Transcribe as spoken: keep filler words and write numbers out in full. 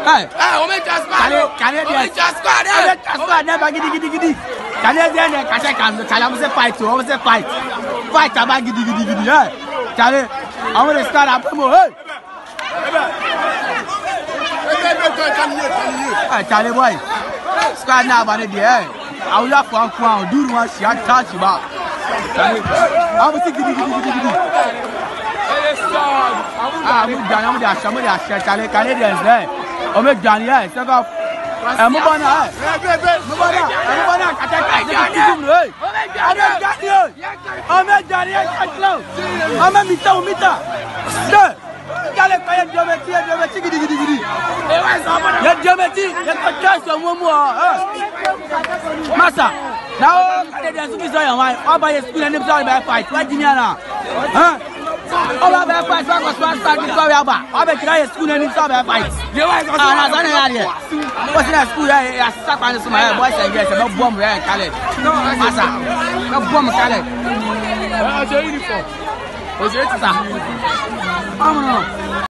Hey, hey, we just squad. We just squad. We just squad. Never gidi gidi gidi. Canadian, Kasha can. Challenge say fight. We say fight. Fight about gidi gidi gidi. Hey, Charlie, I want to start up more. Hey. Hey, Charlie boy. Squad now, but there. I will have one crown. Do one shot. Touch about. I will see gidi gidi gidi gidi. Ah, we done. I'm there. Somebody has shot. Charlie, Canadians there. Oh, make Johnny. Hey, check out. Eh, move on now. Move on now. Move on now. Attack. Attack. Hey. Oh, make Johnny. Oh, make Johnny. Oh, make Mita. Mita. Sir. Kale kaya geometry, geometry gidi gidi gidi. Ya geometry, ya touch on one more. Massa. Now, kale dia suki so yan why? Oba ye school and them by fight. What jinya na? Huh? Oba by fight, so go start start this way aba. Oba kira ye school and them by fight. Ah, na zane ya dia. What's in school ya ya start on some boys and girls, no bomb ya kale. Massa. No bomb kale. Ah, je uniform. Oje tsa. Vamos.